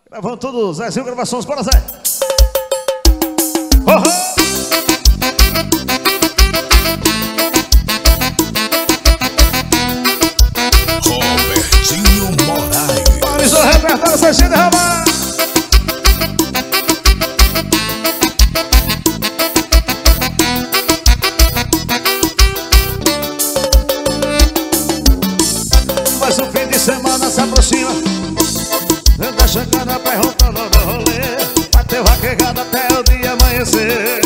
Gravando tudo, Zezinho Gravações, bora Zé. Robertinho Moraes. Parizou o repertório, Zezinho derramar. Mas o fim de semana se aproxima. Tá chegando a perguntando no rolê. Bateu vaquejada até o dia amanhecer.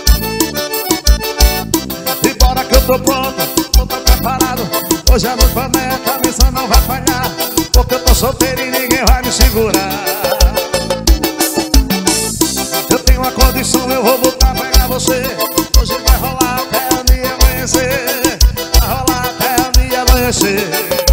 E bora que eu tô pronto, tô preparado. Hoje a noite promete, a missão não vai falhar. Porque eu tô solteiro e ninguém vai me segurar. Eu tenho uma condição, eu vou voltar pra pegar você. Hoje vai rolar até o dia amanhecer. Vai rolar até o dia amanhecer.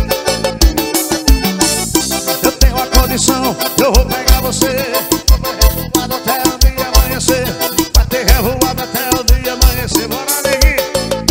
Eu tenho uma condição, eu vou pegar você. Vou ter revoado até o dia amanhecer. Vai ter revoado até o dia amanhecer. Bora, neguinho.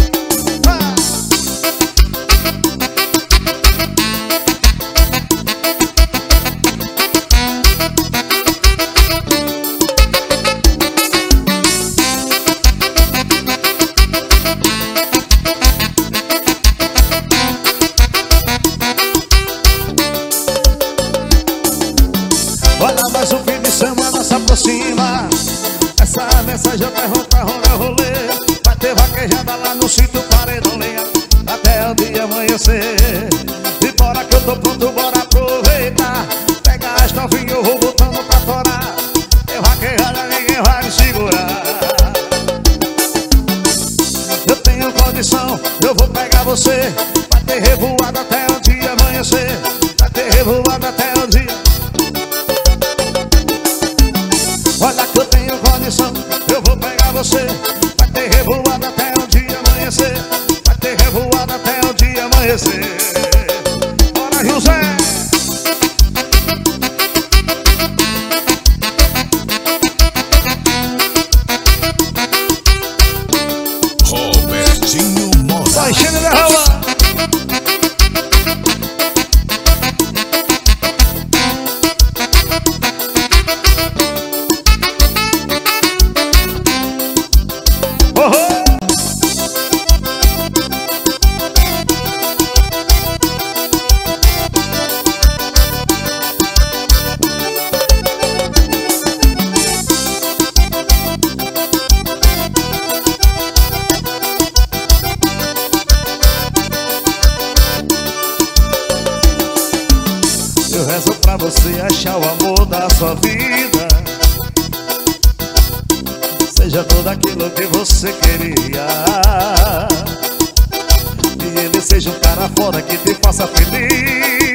Olha, mas o fim de semana se aproxima. Essa mensagem eu pergunto onde eu rolê. Vai ter vaquejada lá no sítio Paredão Lenha até o dia amanhecer. E bora que eu tô pronto, bora aproveitar. Pega as novinhas, eu vou botando pra torar. Tem vaquejada, ninguém vai me segurar. Eu tenho condição, eu vou pegar você. Vai ter revoado até o dia amanhecer. Vai ter revoado até o dia. Olha que eu tenho condição, eu vou pegar você. Vai ter revoado até o dia amanhecer. Vai ter revoado até o dia amanhecer. Bora, José! Robertinho Moraes. Vai enchendo da rua. Eu rezo pra você achar o amor da sua vida. Seja tudo aquilo que você queria. E ele seja um cara foda que te faça feliz.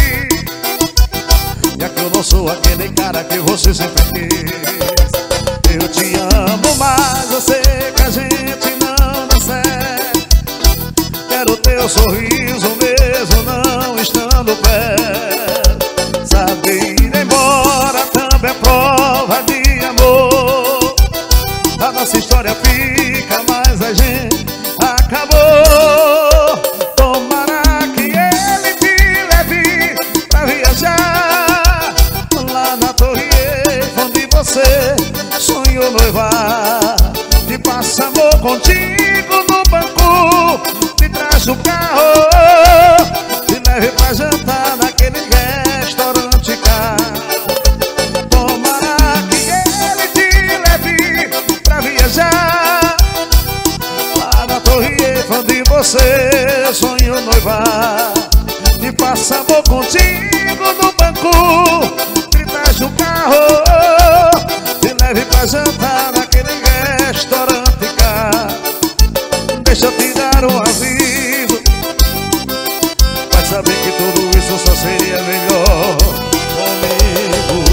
Já que eu não sou aquele cara que você sempre quis. Eu te amo, mas eu sei que a gente não dá certo. Quero teu sorriso mesmo não estando perto. Saber ir embora também é prova de amor. A nossa história fica, mas a gente acabou. Tomara que ele te leve pra viajar lá na Torre Eiffel, onde você sonhou noivar. Te passa amor contigo no banco, te traz o carro, te leve pra jantar naquele restaurante caro. Tomara que ele te leve pra viajar lá na Torre Eiffel, onde você sonhou noivar. Te passa amor contigo no banco, te traz o carro, te leve pra jantar naquele restaurante caro. Deixa eu te dar um aviso, vai saber que tudo isso só seria melhor comigo.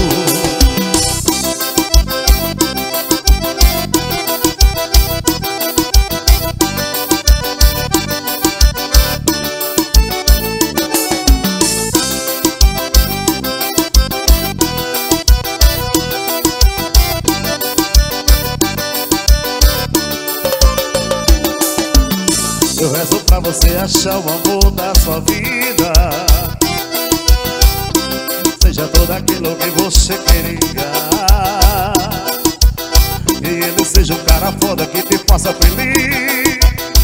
Eu rezo pra você achar o amor da sua vida. Seja toda daquilo que você queria. E ele seja um cara foda que te faça feliz.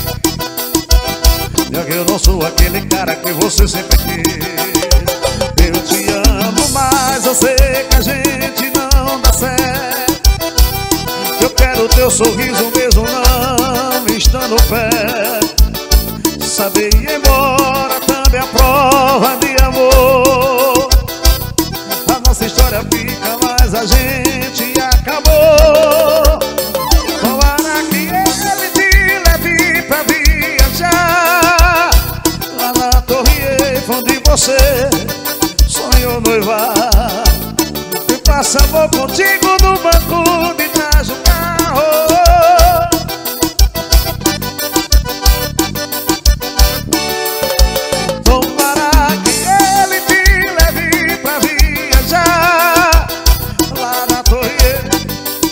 Já que eu não sou aquele cara que você sempre quis. Eu te amo, mas eu sei que a gente não dá certo. Eu quero teu sorriso mesmo não estando perto. Saber ir embora também é prova de amor. A nossa história fica, mas a gente acabou. Tomara que ele te leve pra viajar. Lá na Torre Eiffel onde você sonhou noivar. E passa amor contigo no banco de trás do carro. Tomara que ele te leve pra viajar. Lá na Torre Eiffel.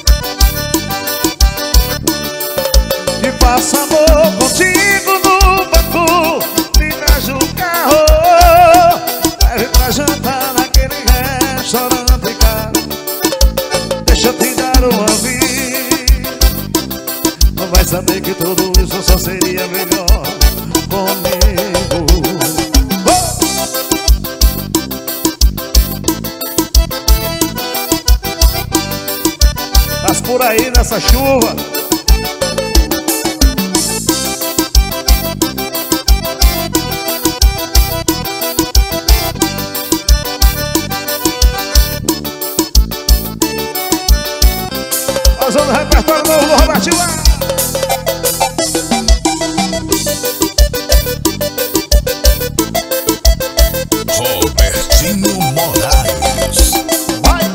E passa amor contigo no banco de trás do carro. Leve pra jantar naquele restaurante caro. Deixa eu te dar um aviso. Não vai saber que tudo isso só seria melhor comigo. Tás por aí nessa chuva. Nós vamos no repertório novo do Robertinho. Robertinho Moraes. Vai!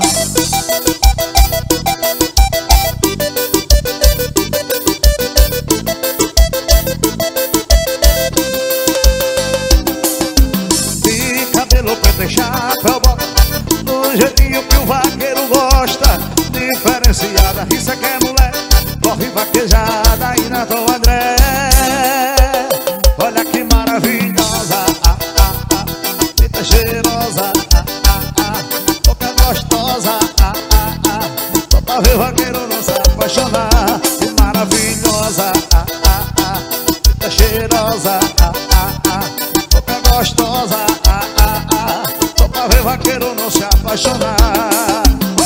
De cabelo preto e chapéu bota, do jeitinho que o vaqueiro gosta. Diferenciada, isso é que é mulher. Corre vaquejada aí na Tom André. Olha que maravilhosa, Eita cheirosa, boca gostosa, só pra ver o vaqueiro não se apaixonar. Que maravilhosa, Eita cheirosa, boca gostosa, só pra ver o vaqueiro não se apaixonar.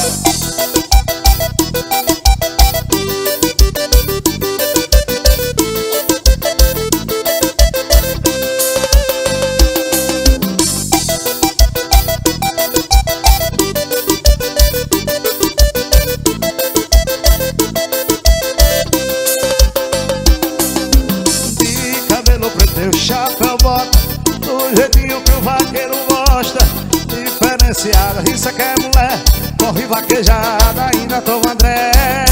Chapéu bota, do jeitinho que o vaqueiro gosta. Diferenciada, isso é que é mulher. Corre vaquejada, ainda toma André.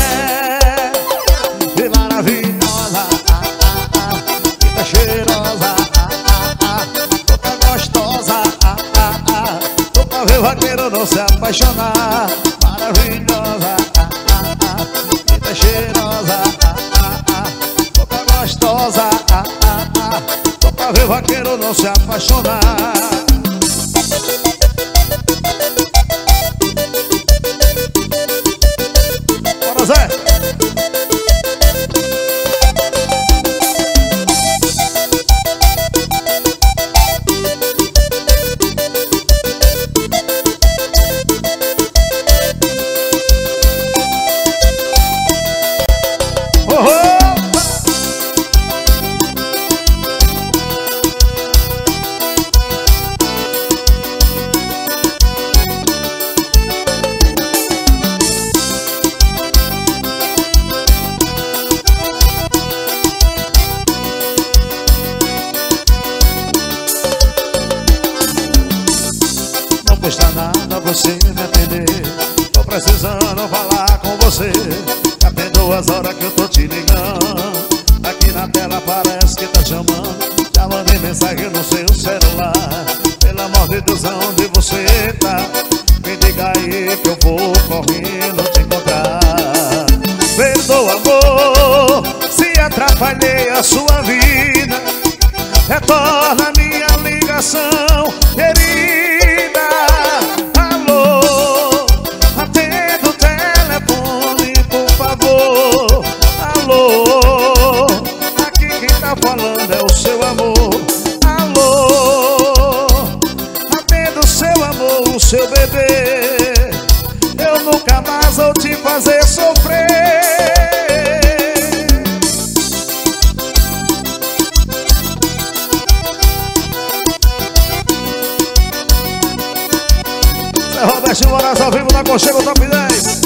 Que maravilhosa, fica cheirosa, boca gostosa, só pra ver o vaqueiro não se apaixonar. Maravilhosa, fica cheirosa, boca gostosa, só pra ver o vaqueiro não se apaixonar. Bora, Zé! Custa nada você me atender. Tô precisando falar com você. Já tem 2 horas que eu tô te ligando. Aqui na tela parece que tá chamando. Já mandei mensagem no seu celular. Pelo amor de Deus, onde você tá? Me diga aí que eu vou correndo te encontrar. Perdoa, amor, se atrapalhei a sua vida. Retorna minha ligação, querida. Alô, bebê. Eu nunca mais vou te fazer sofrer. Zé Robertinho Moraes ao vivo na Conchego Top 10.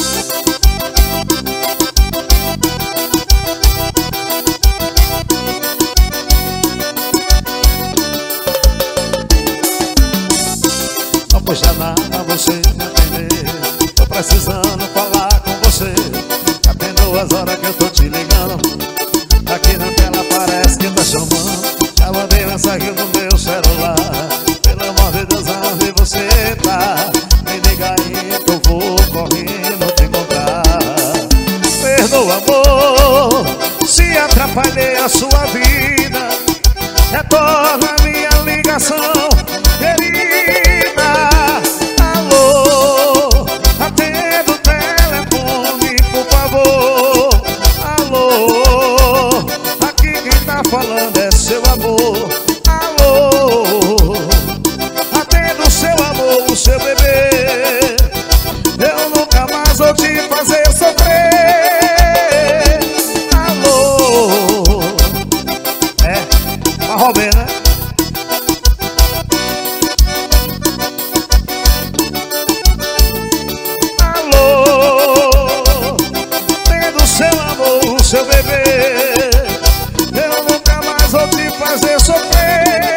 Não custa nada você me atender. Tô precisando falar com você. Já tem 2 horas que eu tô te ligando. Aqui na tela parece que tá chamando. Já mandei mensagem no meu celular. Pelo amor de Deus, onde você tá? Me liga aí que eu vou correndo te encontrar. Perdoa, amor, se atrapalhei a sua vida. Retorna minha ligação, querida. Alô, atenda o telefone, por favor. Alô, aqui quem tá falando é seu amor. Alô, atenda o seu amor, o seu bebê. Eu nunca mais vou te fazer sofrer. Alô, uma Robin, né? Alô, tendo seu amor, o seu bebê. Eu nunca mais vou te fazer sofrer.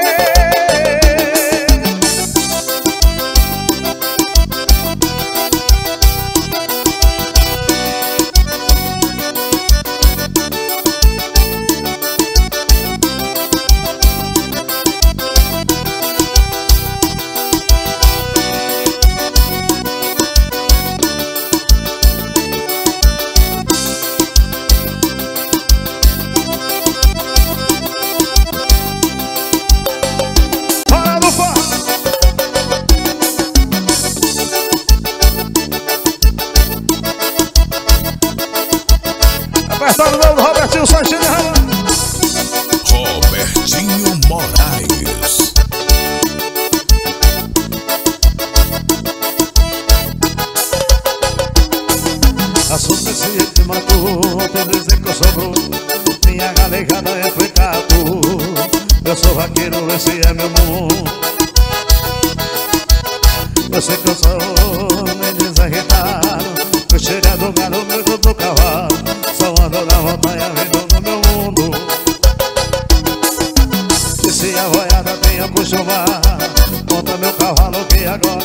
Apertado o do Robertinho Sanchini. Robertinho Moraes. Assunto esse te matou, tem dizer que eu sou bruto. Minha galegada é pecado. Eu sou vaqueiro, esse é meu mundo. Eu sei que eu sou meio desarretado. Eu cheirei do gado, meu do cavalo. Só ando na montanha, vendo no meu mundo. E se a boiada tem acostumar, monta meu cavalo que agora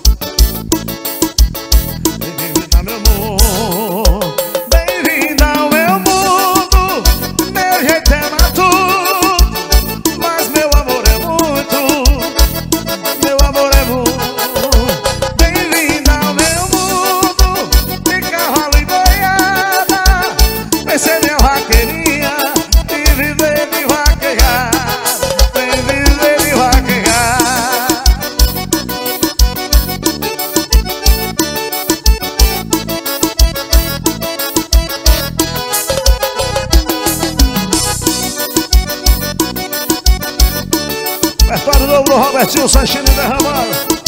bem-vinda ao meu mundo. Bem-vinda ao meu mundo. Meu jeito é matuto, mas meu amor é muito. Meu amor é muito. Bem-vinda ao meu mundo. De cavalo e boiada. Vem ser minha vaqueirinha e viver de vaquear. Vem viver de vaquear. Repertório novo do Robertinho Sanchini derramado.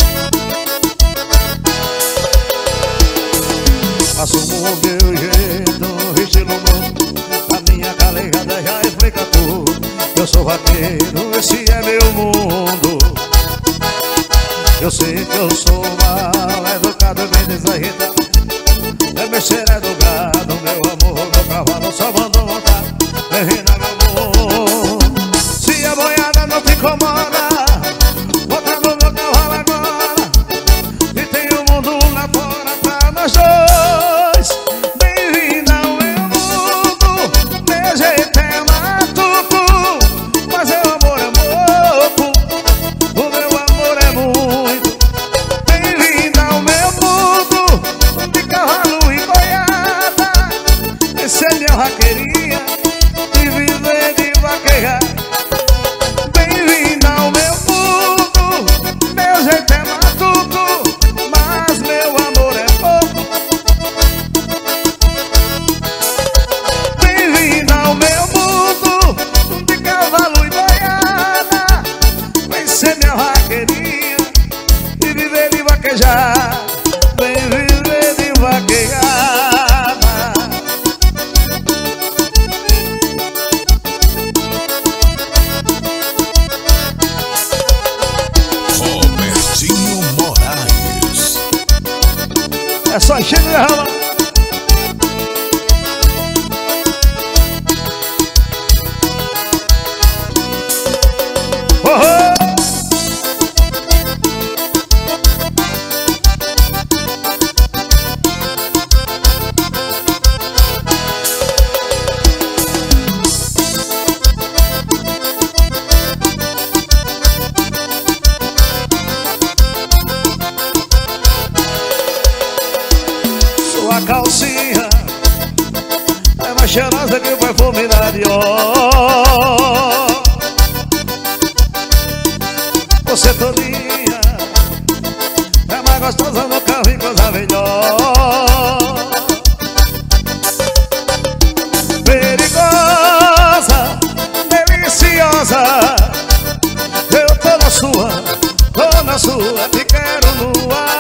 Assumo o meu jeito, estilo novo. A minha galegada já explica tudo. Eu sou vaqueiro, esse é meu mundo. Eu sei que eu sou mal educado e bem desarretado. É mexer é do gado, meu amor, meu cavalo só mandou montar. Bem-vinda, meu amor. Se a boiada não te incomoda, bota no meu cavalo agora. E tem o mundo lá fora pra nós dois. Bem-vinda ao meu mundo. Meu jeito é matuto, mas meu amor é louco. O meu amor é muito. Bem-vinda ao meu mundo. De cavalo e boiada. Esse é meu vaqueirinho vaquejada, vem viver de vaquejada. Robertinho Moraes. É só encher de rama. Sua calcinha é mais cheirosa que o perfume da Dior. Você todinha é mais gostosa no carro e coisa melhor. Perigosa, deliciosa, eu tô na sua, te quero no ar.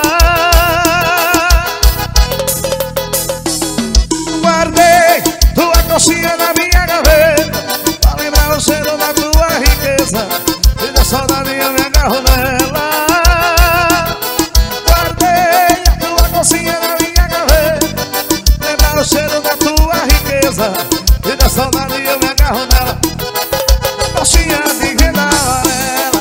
Guardei tua calcinha na minha gaveta pra lembrar o cheiro da tua riqueza, e da saudade eu me agarro nela. Guardei a tua calcinha na minha gaveta, lembrar o cheiro da tua riqueza, e da saudade eu me agarro nela. Calcinha de renda amarela.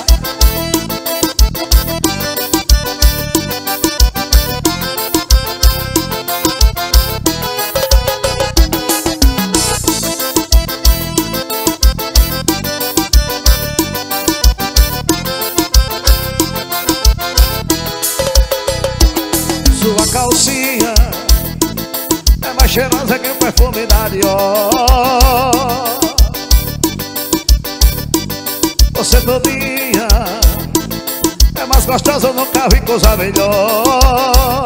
Sua calcinha é mais cheirosa que o perfume da Dior. Você todinha é mais gostosa no carro e coisa melhor.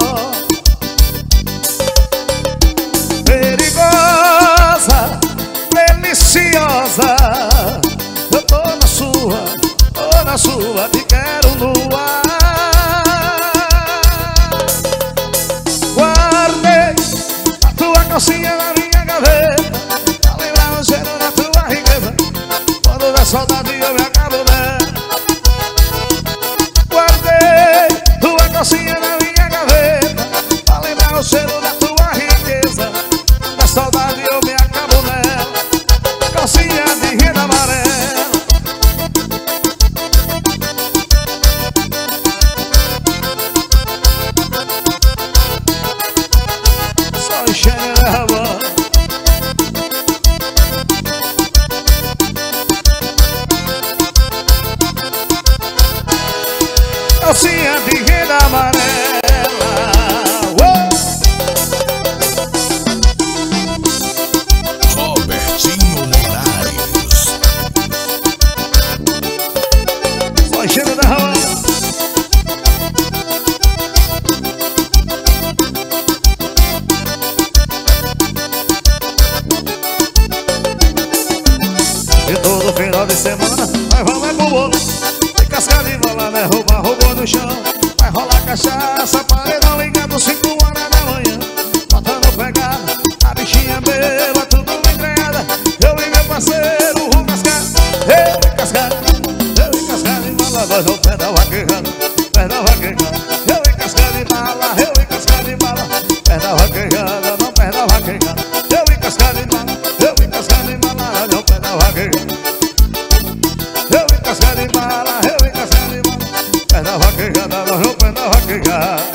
Perigosa, deliciosa, eu tô na sua, te quero no ar. Guardei a tua calcinha na minha gaveta pra lembrar o cheiro da tua riqueza, quando da saudade eu me acabo nela. Guardei tua calcinha na minha gaveta pra lembrar o cheiro da tua riqueza, da saudade eu me acabo nela. Calcinha de renda amarela. Só enxerga. Calcinha de renda amarela. Robertinho Moraes. Só enxerga da rama. E todo final de semana vai rolar com bolo, tem casca de bola, né? Roubou no chão. Vai rolar cachaça, paredão ligado 5 horas da manhã, botando pegada, a bichinha bela, tudo entregada. Eu e meu parceiro, o cascado, eu e cascado de bala, nós no pé da vaquejada, pé da vaquejada. Eu e cascado de bala, eu e cascado de bala, pé da vaquejada, não pé da vaquejada. Eu e cascado de bala, eu e cascado de bala, não pé da vaquejada. Eu e cascado de bala, eu e cascado de bala, pé da vaquejada, nós no pé da vaquejada.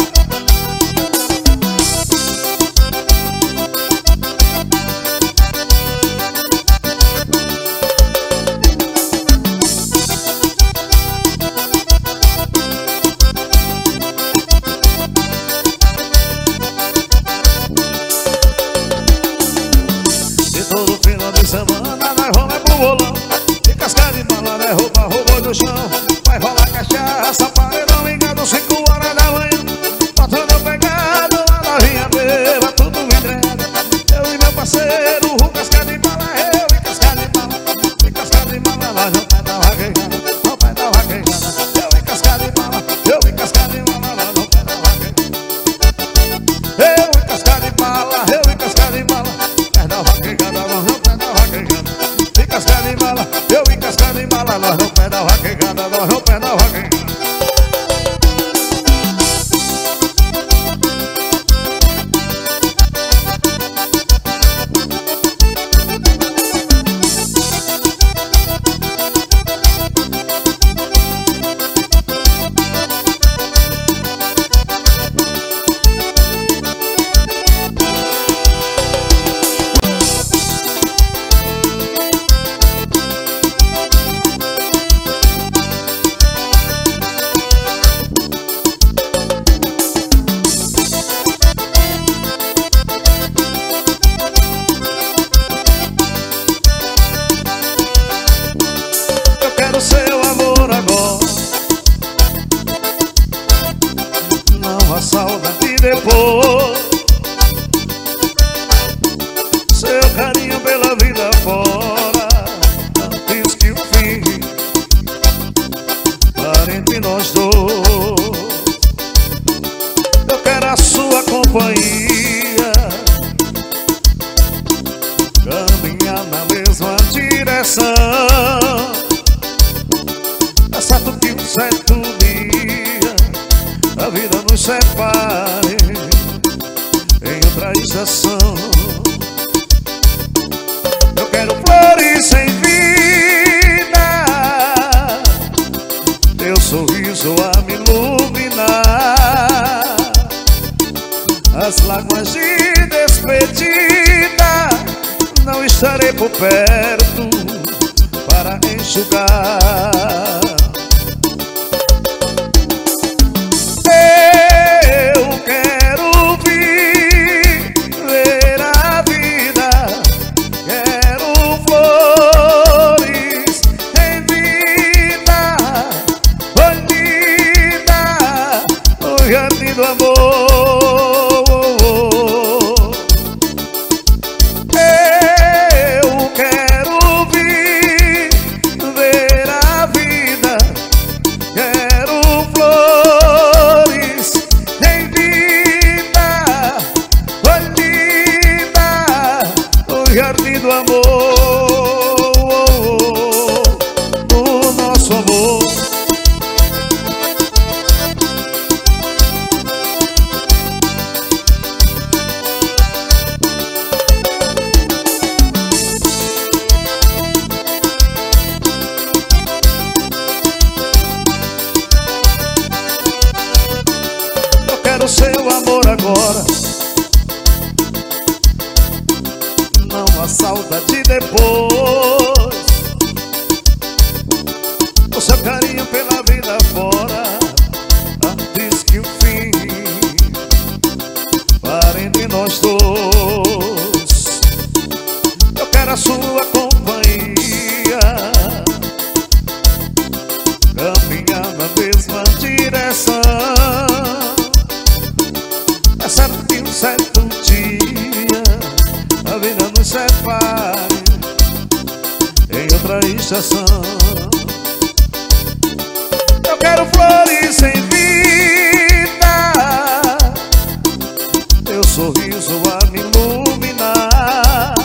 Todo final de semana nós vamos pro bolão, de casca de bala, né? Roubou no chão. Vai rolar cachaça, paredão ligado 5 horas da manhã, botando pegado, a novinha beba, tudo entreda. Eu e meu parceiro, o casca de bala, eu e casca de bala, de casca de bala, nós no pé da vaquejada, no pé da vaquejada. Eu e casca de bala, eu e casca de bala, nós no pé da vaquejada. saudade depois. Seu carinho pela vida fora, antes que o fim pare entre nós dois. Eu quero a sua companhia, caminhar na mesma direção. É certo que um certo dia a vida nos separe em outra estação. Eu quero flores sem vida, teu sorriso a me iluminar, as lágrimas de despedida não estarei por perto para enxugar. Eu quero viver a vida, quero flores em vida, bonita, o jardim do amor. Jardim do amor, do nosso amor. Eu quero seu amor agora, não a saudade depois. O seu carinho pela vida fora, antes que o fim pare entre nós dois. Eu quero a sua companhia, caminhar na mesma direção. É certo que um certo dia a vida nos separe em outra estação. Eu quero flores sem vida, teu sorriso a me iluminar,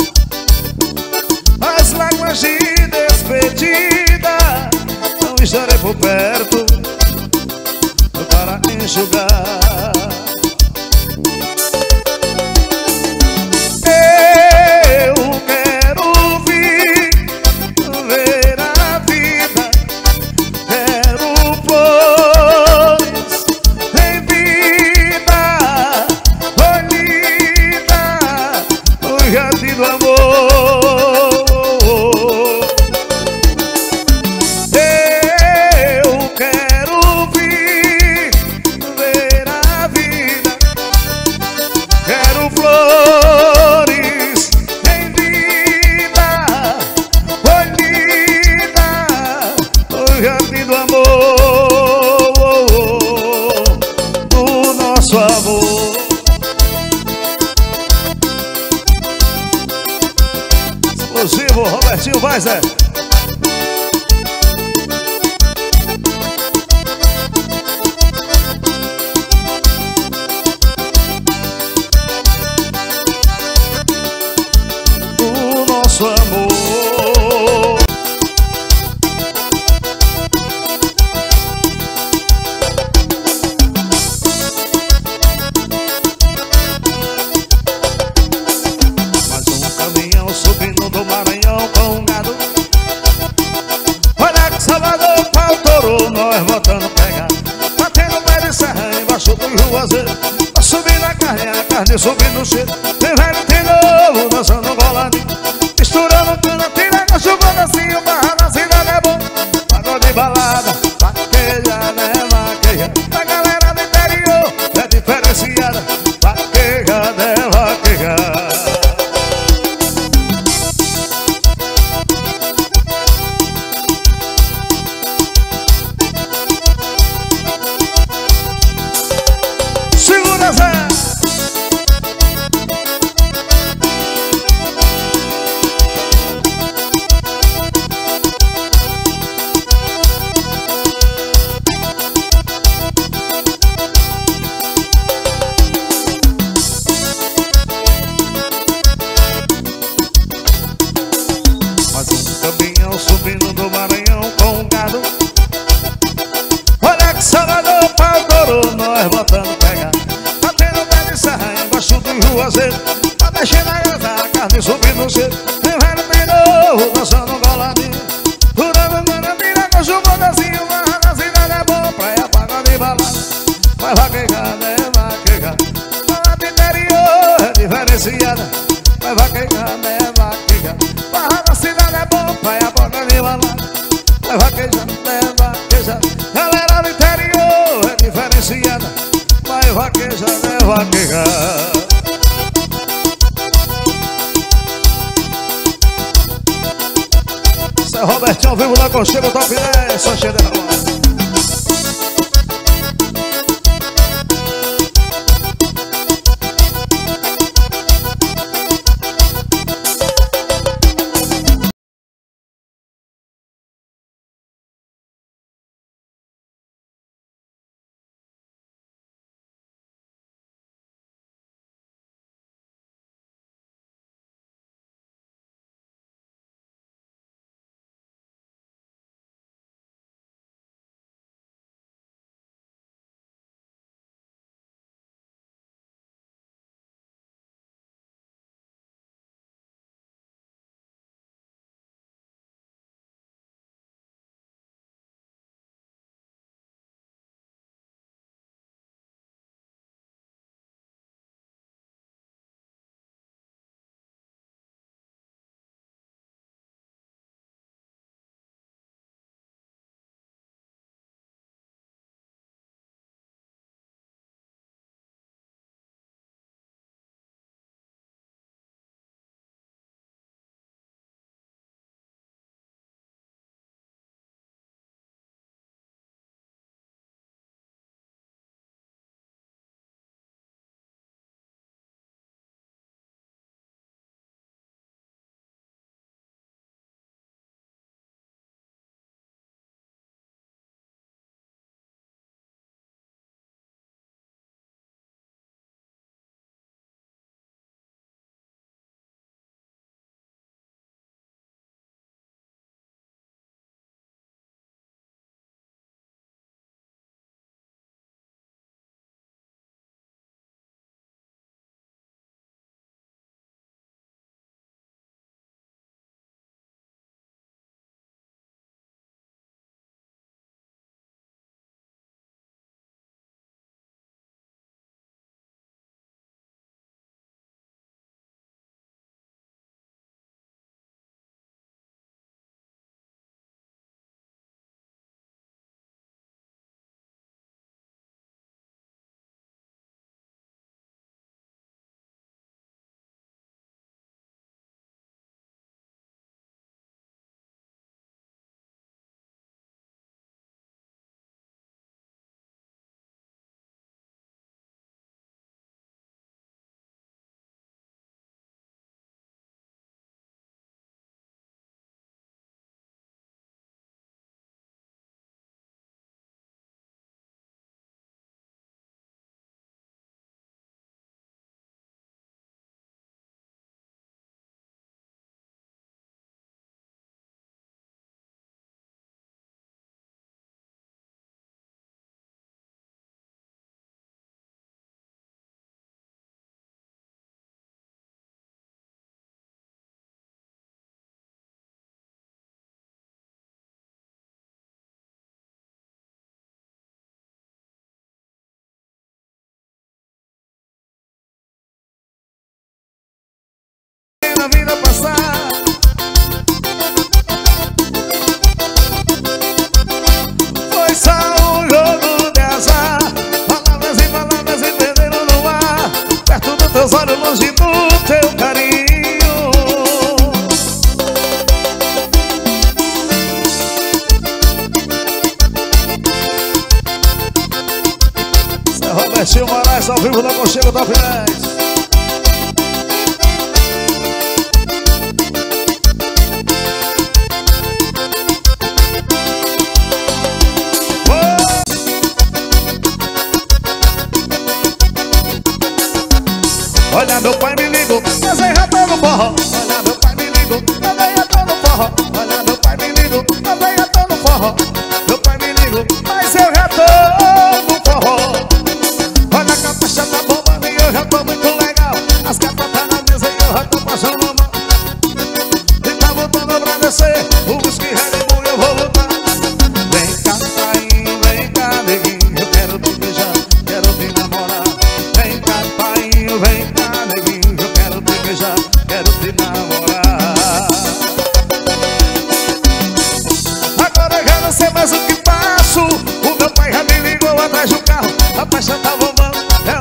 as lágrimas de despedida não estarei por perto para enxugar. Jardim do amor, eu quero viver a vida, quero flores em vida, bonita, o jardim do amor, do nosso amor. Exclusivo, Robertinho Weiser. Do nosso amor. Mais um caminhão subindo do Maranhão com um gado. Olha que Salvador pau torou, nós botando pegado, batendo pé de serra embaixo do Juazeiro. Tá subindo a carne subindo o cheiro. Tem velho, tem novo, dançando boladinho, misturando tudo, tira a chuva assim, o barra da cidade é bom. Pagode de balada, vaquejada é vaqueja, a galera do interior é diferenciada. Vaquejada é vaquejada. o azeite. Tá mexendo a grasa, a carne subindo no cedo. Tem velho, tem novo, dançando um coladinho. Curando guarabira com chuvodazinho. Barra da cidade é bom, praia, pagode e balada. Vai vaquejada, é vaquejada. Barra do interior é diferenciada. Vai vaquejada, é vaquejada. Barra da cidade é bom, praia, pagode e balada. Vai vaquejada, é vaquejada. Galera do interior é diferenciada. Vai vaquejada, é vaquejada. Isso é Robertinho ao vivo na Concheira Top 10, só cheio de ramada. Vida passar. Foi só um jogo de azar. Palavras e palavras se perderam no ar. Perto dos teus olhos, longe do teu carinho. Isso é Robertinho Moraes ao vivo da Concheira Top 10. Olha, meu pai me ligou, eu sei já tô no forró. Olha, meu pai me ligou, eu sei já tô no forró. Olha, meu pai me ligou, eu sei já tô no forró. Meu pai me ligou, mas eu já tô no forró. Olha, a capacha tá bombando e eu já tô muito legal. As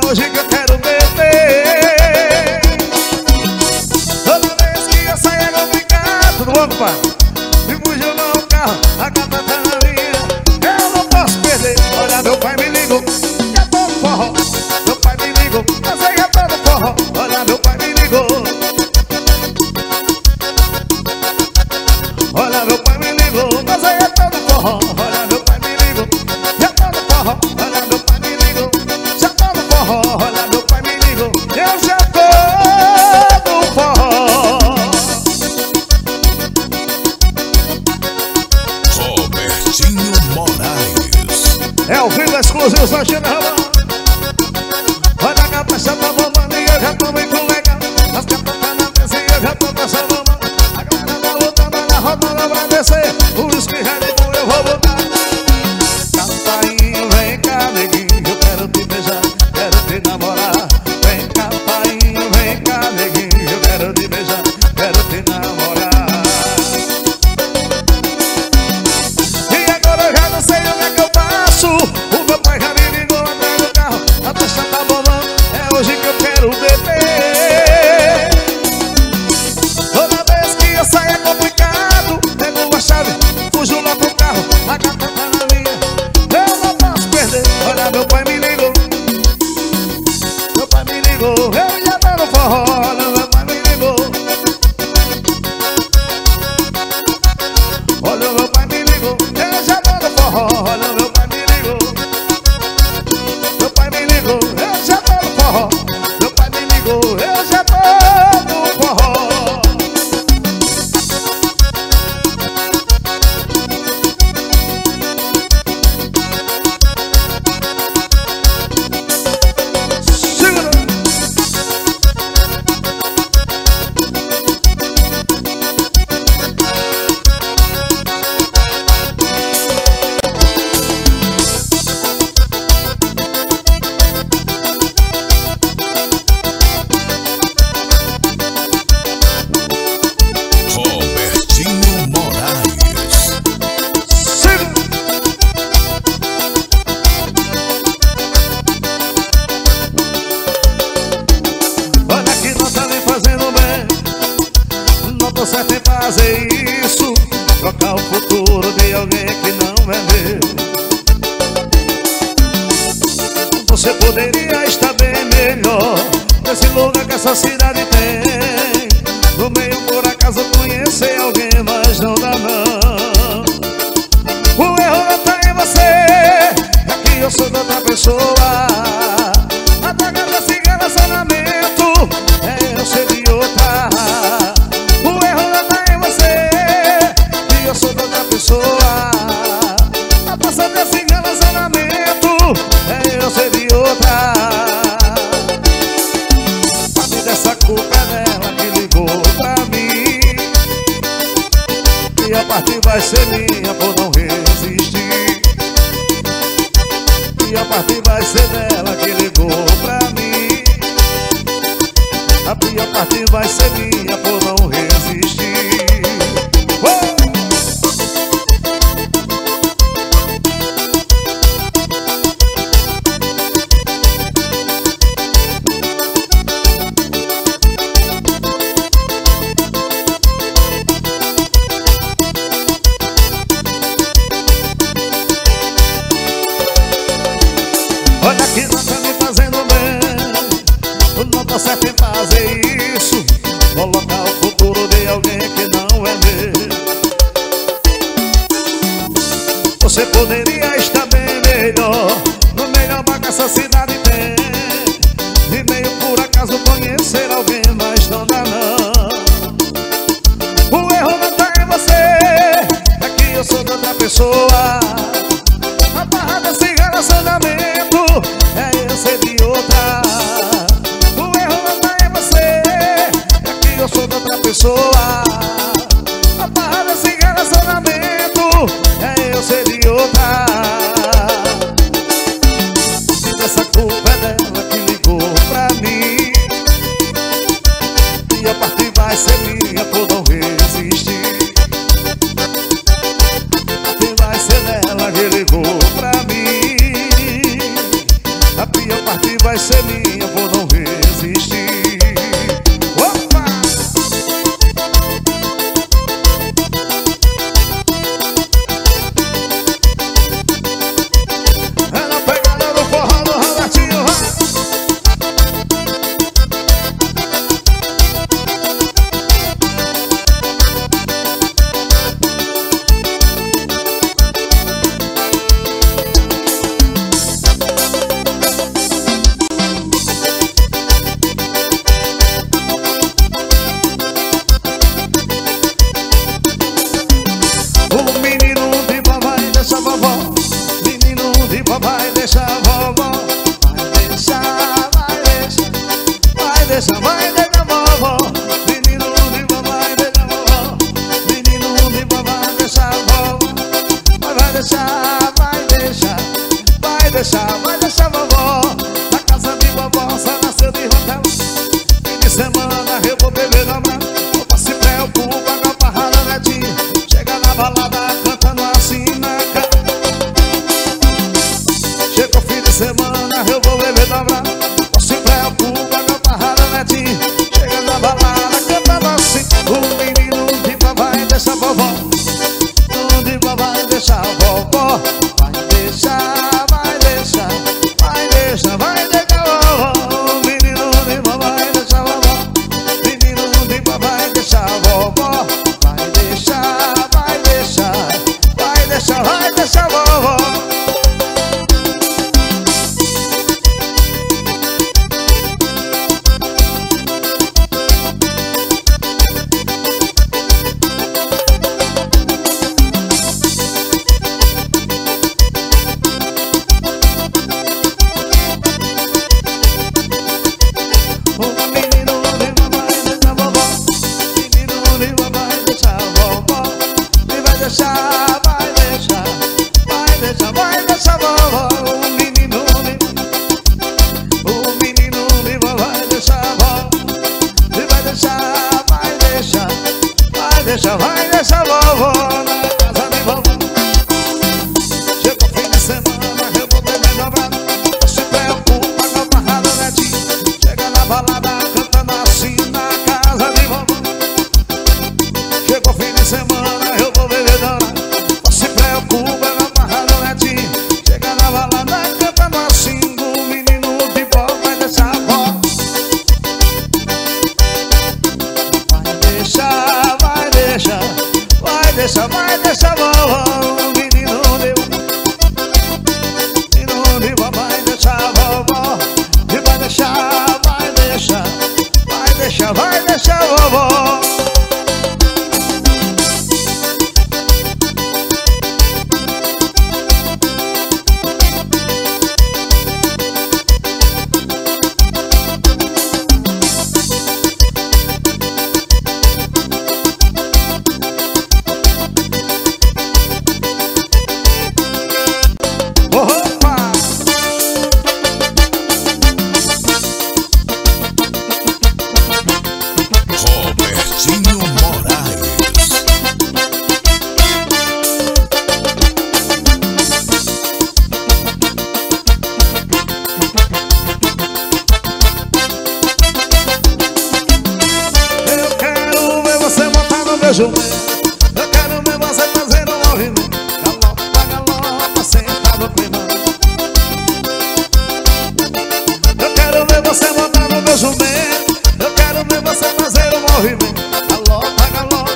hoje que eu quero beber. Toda vez que eu saio é complicado. Tudo bom, pai? Me fugiu no carro, a gata tá na linha. Eu não posso perder. Olha, meu pai me ligou, já tô no forró. Meu pai me ligou, eu sei que eu tô no forró. Olha, meu pai me ligou. Olha, meu pai me ligou, mas aí eu tô no forró. Olha, meu pai me ligou, já tô no forró. Olha, meu pai me ligou, já tô no forró. Olha, meu pai me ligou, eu já tô no forró. Robertinho Moraes. É ao vivo, exclusivo, só China Ramão. Olha a cabeça da mamãe e eu já tô bem com legal. As gatas tá na mesa e eu já tô passando a mão. A galera tá lutando na roda, não vai descer. Por isso que já de bom eu vou botar. Campainho, vem cá, neguinho, eu quero te beijar, quero te namorar. Vem cá, painho, vem cá, neguinho, eu quero te beijar, quero te namorar. E agora eu já não sei onde é que eu passo. O meu pai já me ligou atrás do carro. A taxa tá bombando, é hoje que eu quero beber. Toda vez que eu saio é complicado. Pego a chave, fujo lá pro carro. A gata tá na linha, eu não posso perder. Olha, meu pai me ligou, meu pai me ligou, eu já tô no forró. Olha, meu pai me ligou. Olha, meu pai me ligou, eu já tô no forró. Olha, meu pai me ligou, meu pai me ligou, eu já tô no forró. Meu pai me ligou, eu já tô no forró. Segura. Robertinho Moraes. Segura. Olha que não tá me fazendo bem. Não tô certo em fazer isso. Trocar o futuro de alguém que não é meu. Você poderia estar bem melhor nesse lugar que essa cidade tem. No meio por acaso conhecer alguém, mas não dá não. O erro não tá em você, é que eu sou de outra pessoa. Apagar desse relacionamento, é eu ser de outra. O erro não tá em você, que eu sou de outra pessoa. A passar desse relacionamento, é eu ser de outra. Parte dessa culpa é dela que ligou pra mim. E a parte vai ser minha por não resistir. E a parte vai ser dela que ligou pra mim. A pior parte vai ser minha por não resistir. Oh! Olha que não tá me fazendo bem. Não tô certo em fazer isso. Colocar o futuro de alguém que não é meu. Você poderia estar bem melhor no melhor bar que essa cidade tem. E meio por acaso conhecer alguém, mas não dá não. O erro não tá em você, é que eu sou de outra pessoa. A barra desse relacionamento, é eu ser de outra. O erro não tá minha, vou não resistir. Opa! É na pegada do forró do Robertinho, o menino de papai deixa a vovó. Menino de papai deixa a vovó. Vai deixar, vai deixar. Vai deixar, vai deixar a vovó. Menino de papai deixa a vovó. Menino de papai deixa a vovó. Vai deixar, vai deixar. Vai deixar, vai deixar a vovó. Na casa de vovó só nasceu de hotel. Fim de semana eu vou beber na mão. Opa, se preocupa com a parrada netinha. Chega na balada cantando assim na cara. Chega o fim de semana eu vou beber dobra. Não se preocupa com a parrada netinha. Chega na balada cantando assim. O menino de papai deixa a vovó. O de papai deixa a vovó. Vai deixar, vai deixar. Vai deixar, vai deixar a vovó. O menino de papai deixa a vovó. Menino de papai deixa a vovó. Vai deixar, vai deixar. Vai deixar, vai deixar a vovó. O menino de papai deixa a vovó. Menino de papai deixa a vovó. E vai deixar, vai deixar. Vai deixar, vai deixar a vovó. O menino de papai deixa a vovó. E vai deixar, vai deixar. Vai deixar, vai deixar a vovó. Na casa de vovó. Chega o fim de semana eu vou beber dobrado. Não se preocupa com a parrada netinha. Chega na balada cantando assim na casa de vovó. Chega o fim de semana eu vou beber dobrado. Não se preocupa com a parrada netinha. Chega na balada cantando assim. O menino de vó vai deixar a vó. Vai deixar, vai deixar. Vai deixar, vai deixar a vovó. O menino de papai deixa a vovó. E vai deixar, vai deixar. Vai deixar, vai deixar a vovó. Opa! Robertinho Moraes. Eu quero ver você montar no meu jumento. Eu quero ver você fazer um movimento. Galopa, galopa, sentado primando. Eu quero ver você montar no meu jumento. Eu quero ver você fazer um movimento. Galopa, galopa.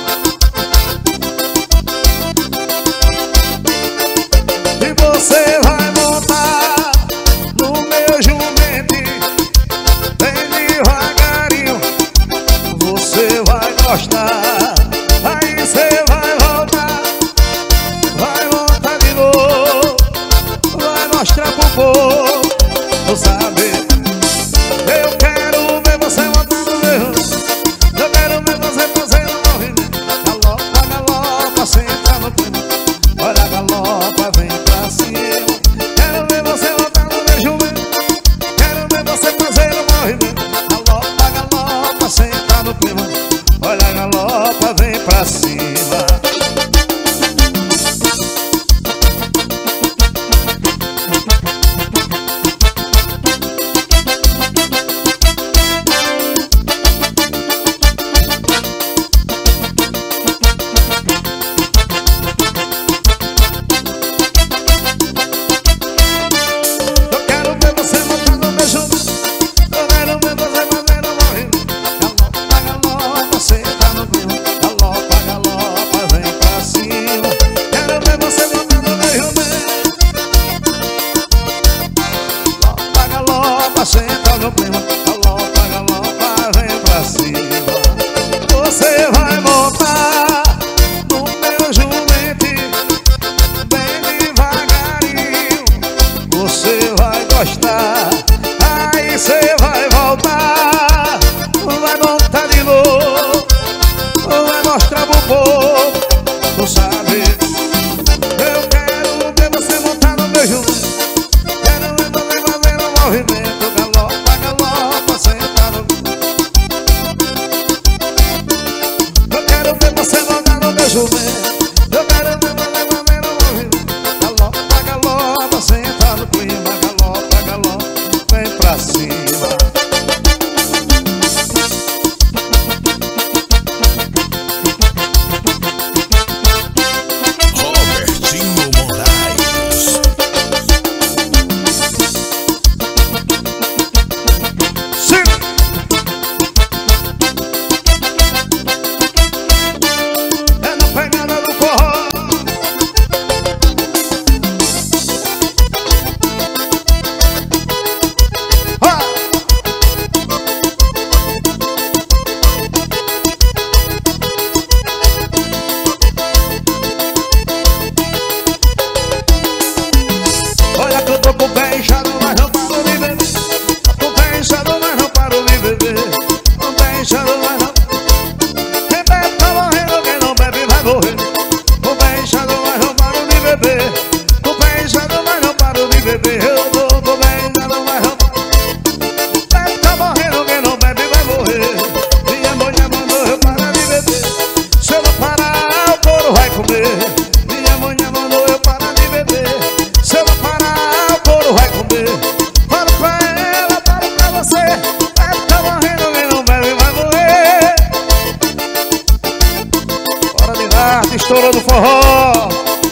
E você vai montar no meu jumento. Bem devagarinho. Você vai gostar. Aí você vai voltar. Vai voltar de novo. Vai mostrar pro povo. Vou saber. Eu quero ver estourou do forró.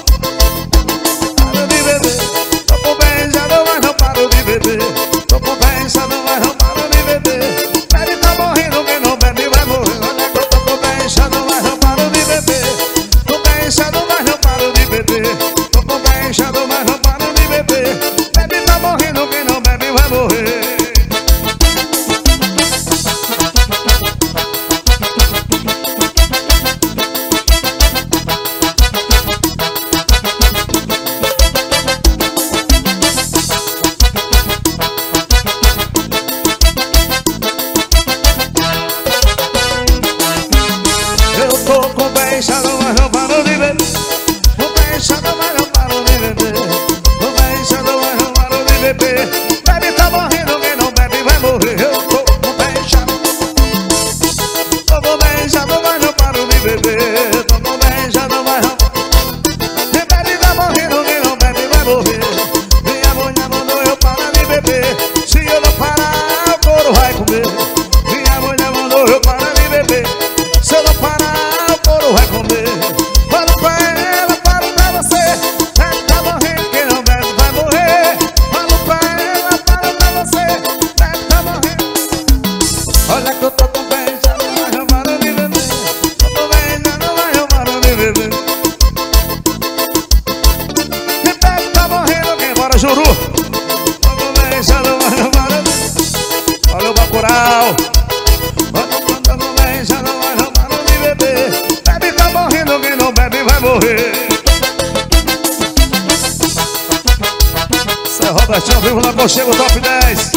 Paro de beber, tô com beijado, mas não paro de beber. Tô com beijado, mas não paro de beber. Bebe tá morrendo, quem não bebe vai morrer. Olha que eu tô com beijado, mas não paro de beber. Tô beijado, mas não paro de beber. Tô com beijado, mas não paro de beber. Bebe tá morrendo, quem não bebe vai morrer. Chega o top 10.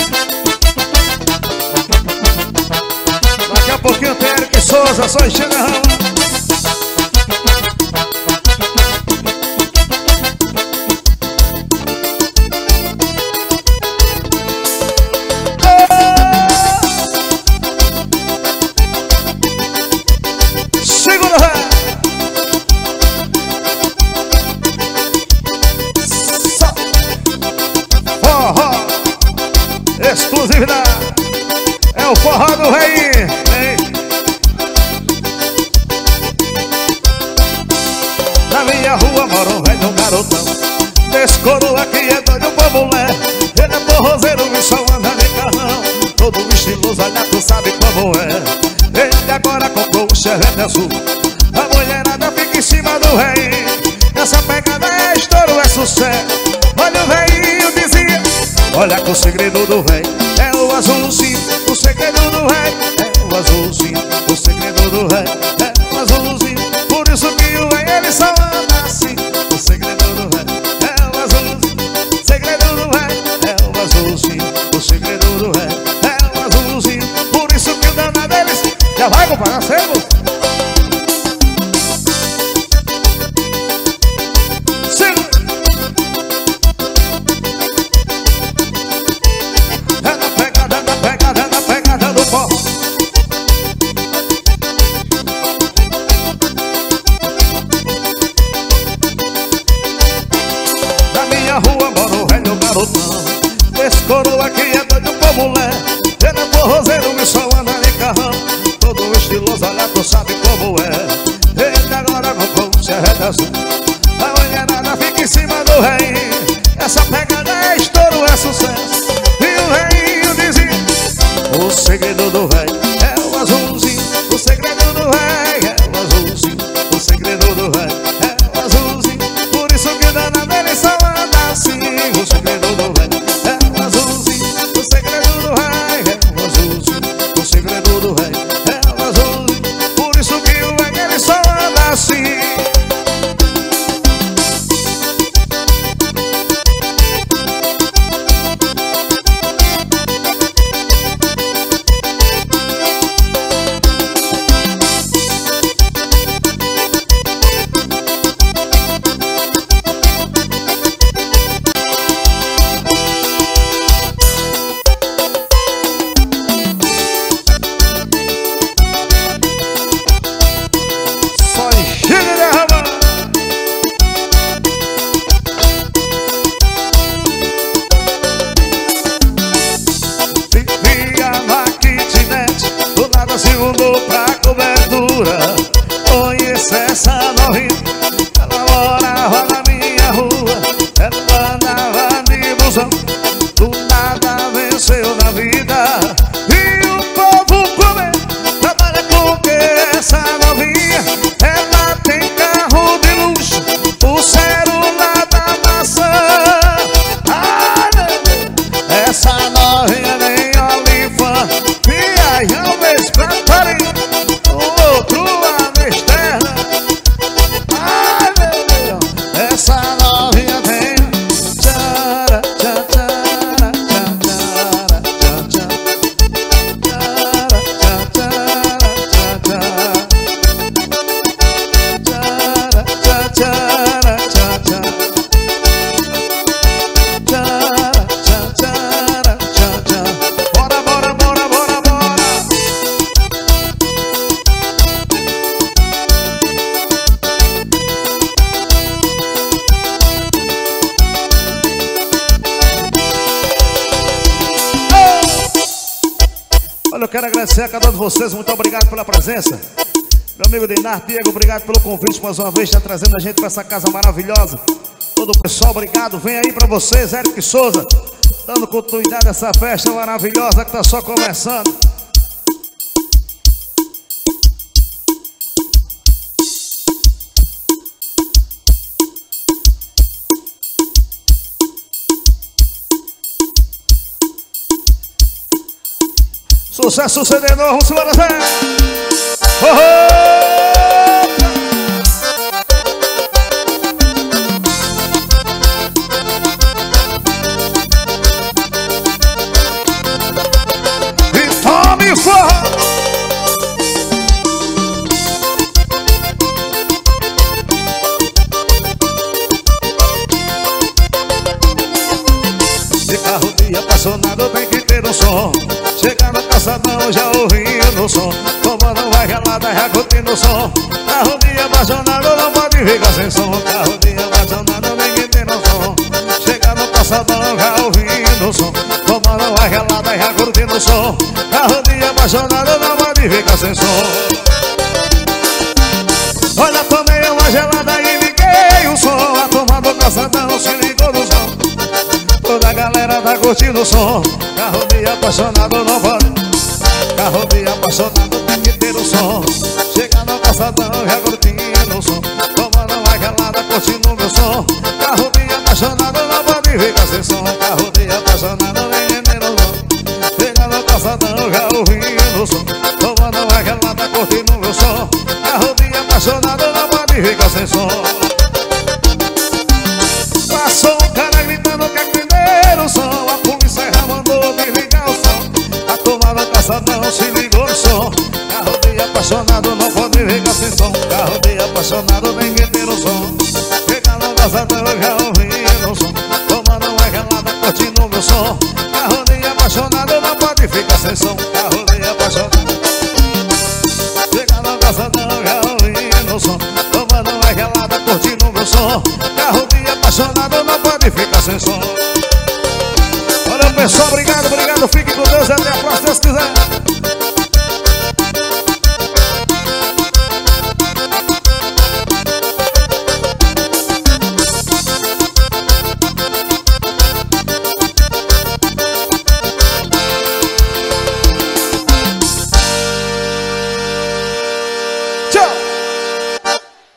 Daqui a pouquinho tem Eric Souza, só enchendo a rama. Segura, velho. Exclusividade. É o forró do rei. Na minha rua mora um velho garotão. Desse coroa que é doido pra mulher. Ele é forrozeiro e só anda de carrão. Todo estiloso, olha, tu sabe como é. Ele agora comprou o Chevette azul. A mulherada fica em cima do rei. Essa pegada é estouro, é sucesso. Olha o velhinho dizia. Olha que o segredo do rei é o azulzinho. O segredo do rei é o azulzinho. O segredo do rei é o azulzinho. Por isso que o rei ele só anda assim. O segredo do rei é o azulzinho. O segredo do rei é o azulzinho. O segredo do rei é o azulzinho. Por isso que o danado deles já vai comprar sebo. Esse coroa aqui é doido pra mulher. Ele é forrozeiro e só anda de carrão. Todo estiloso, olha, tu sabe como é. Ele agora comprou um Chevette azul. A mulherada fica em cima do rei. Essa pegada é estouro, é sucesso. E o rei dizia: o segredo do rei é o azulzinho. O segredo do rei é o azulzinho. O segredo do rei é o azulzinho. Por isso que dana dele só anda assim. O segredo do rei é o azulzinho. O segredo do rei é o azulzinho. O segredo do rei é o azulzinho. Por isso que o rei ele só anda assim. quero agradecer a cada um de vocês. Muito obrigado pela presença. Meu amigo Dinar, Diego, obrigado pelo convite mais uma vez, está trazendo a gente para essa casa maravilhosa. Todo o pessoal, obrigado. Vem aí para vocês, Eric Souza, dando continuidade a essa festa maravilhosa que está só começando. Sucesso sucedendo, vamos embora, Zé! E tome forró! De carro de apaixonado tem que ter um som. Chegar no calçadão já ouvindo o som, tomando uma gelada já curtindo o som. Carro de apaixonado não pode ficar sem som. Carro de apaixonado ninguém tem noção. Chegar no calçadão já ouvindo o som, tomando uma gelada já curtindo o som. Carro de apaixonado não pode ficar sem som. Olha, tomei uma gelada e liguei o som. A turma do calçadão se ligou no som. Toda a galera tá curtindo o som. Carro de apaixonado não pode. Carro de apaixonado tem que ter o som. Chega no calçadão já curtindo o som, tomando uma gelada curtindo o meu som. Carro de apaixonado não pode ficar sem som. Carro de apaixonado nem entendo o som. Chega no calçadão já ouvindo o som, tomando uma gelada curtindo o meu som. Carro de apaixonado não pode ficar sem som. Passou um cara gritando que o som, a polícia já mandou desligar o som. A turma do calçadão se ligou no som. Carro de apaixonado não pode ficar sem som. Carro de apaixonado ninguém tem o som. Chega no calçadão já ouvindo o som, tomando uma gelada curtindo o meu som. Carro de apaixonado não pode ficar sem som. Carro de apaixonado. Chega no calçadão já ouvindo o som, tomando uma gelada curtindo o meu som. Carro de apaixonado não pode ficar sem som. Olha, pessoal, obrigado, obrigado. Fique com Deus, até a próxima, se Deus quiser.